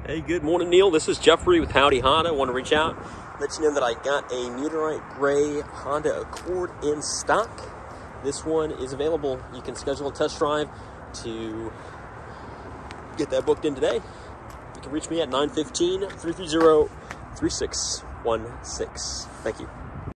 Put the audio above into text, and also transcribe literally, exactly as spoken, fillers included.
Hey, good morning, Neil. This is Jeffrey with Howdy Honda. I want to reach out, let you know that I got a Nudinite Gray Honda Accord in stock. This one is available. You can schedule a test drive to get that booked in today. You can reach me at nine one five, three three zero, three six one six. Thank you.